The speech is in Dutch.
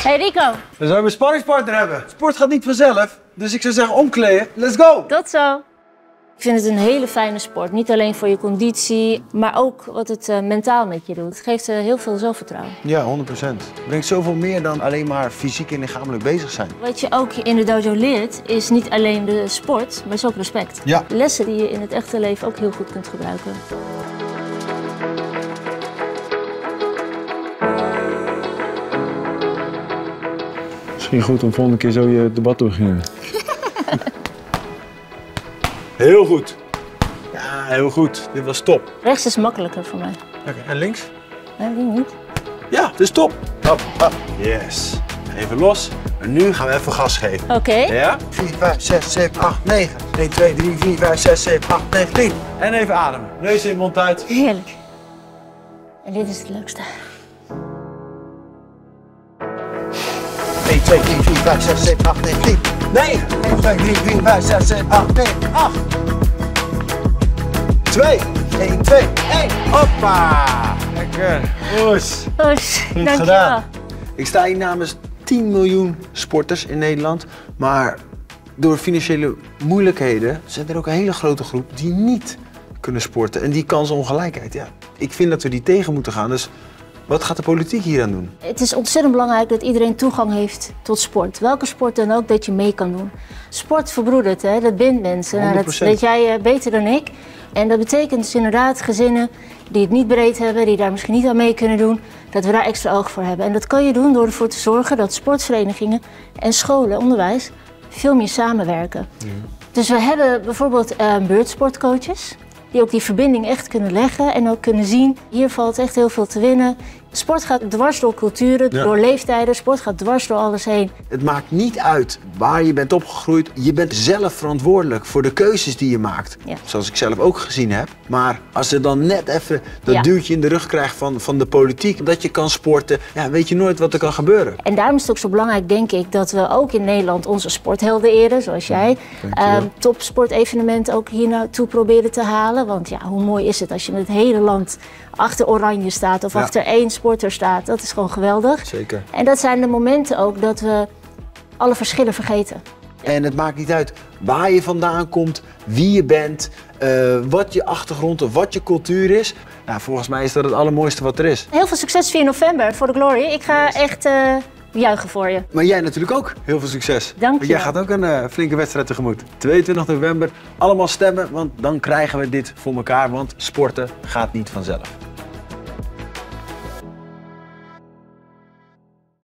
Hey Rico. Dan zou je een sparringspartner hebben. Sport gaat niet vanzelf, dus ik zou zeggen omkleden. Let's go! Tot zo. Ik vind het een hele fijne sport. Niet alleen voor je conditie, maar ook wat het mentaal met je doet. Het geeft heel veel zelfvertrouwen. Ja, 100%. Het brengt zoveel meer dan alleen maar fysiek en lichamelijk bezig zijn. Wat je ook in de dojo leert, is niet alleen de sport, maar is ook respect. Ja. Lessen die je in het echte leven ook heel goed kunt gebruiken. Misschien goed om volgende keer zo je debat te beginnen. Heel goed. Ja, heel goed. Dit was top. Rechts is makkelijker voor mij. Oké, en links? Nee, die niet. Ja, het is top. Hop, hop. Yes. Even los. En nu gaan we even gas geven. Oké. Ja? 4, 5, 6, 7, 8, 9. 1, 2, 3, 4, 5, 6, 7, 8, 9, 10. En even ademen. Neus in, mond uit. Heerlijk. En dit is het leukste. 1, 2, 3, 4, 5, 6, 7, 8, 9, 10. 9. 1, 2, 3, 4, 5, 6, 7, 8, 9, 8. 2. 1, 2, 1. Hoppa. Lekker. Oes. Oes, Goed dankjewel. gedaan. Ik sta hier namens 10 miljoen sporters in Nederland. Maar door financiële moeilijkheden zit er ook een hele grote groep die niet kunnen sporten. En die kansongelijkheid, ja. Ik vind dat we die tegen moeten gaan. Dus wat gaat de politiek hier aan doen? Het is ontzettend belangrijk dat iedereen toegang heeft tot sport. Welke sport dan ook, dat je mee kan doen. Sport verbroedert, hè? Dat bindt mensen. Nou, dat weet jij beter dan ik. En dat betekent dus inderdaad gezinnen die het niet breed hebben, die daar misschien niet aan mee kunnen doen, dat we daar extra oog voor hebben. En dat kan je doen door ervoor te zorgen dat sportverenigingen en scholen, onderwijs, veel meer samenwerken. Ja. Dus we hebben bijvoorbeeld buurtsportcoaches, die ook die verbinding echt kunnen leggen en ook kunnen zien, hier valt echt heel veel te winnen. Sport gaat dwars door culturen, door leeftijden, sport gaat dwars door alles heen. Het maakt niet uit waar je bent opgegroeid. Je bent zelf verantwoordelijk voor de keuzes die je maakt. Ja. Zoals ik zelf ook gezien heb. Maar als je dan net even dat duwtje in de rug krijgt van de politiek, dat je kan sporten, ja, weet je nooit wat er kan gebeuren. En daarom is het ook zo belangrijk, denk ik, dat we ook in Nederland onze sporthelden eren, zoals jij. Topsportevenementen ook hier naartoe proberen te halen. Want ja, hoe mooi is het als je met het hele land achter Oranje staat of achter één sporter staat. Dat is gewoon geweldig. Zeker. En dat zijn de momenten ook dat we alle verschillen vergeten. En het maakt niet uit waar je vandaan komt, wie je bent, wat je achtergrond of wat je cultuur is. Nou, volgens mij is dat het allermooiste wat er is. Heel veel succes 4 november voor de Glory. Ik ga echt juichen voor je. Maar jij natuurlijk ook. Heel veel succes. Dank je. Want jij gaat ook een flinke wedstrijd tegemoet. 22 november, allemaal stemmen, want dan krijgen we dit voor elkaar. Want sporten gaat niet vanzelf.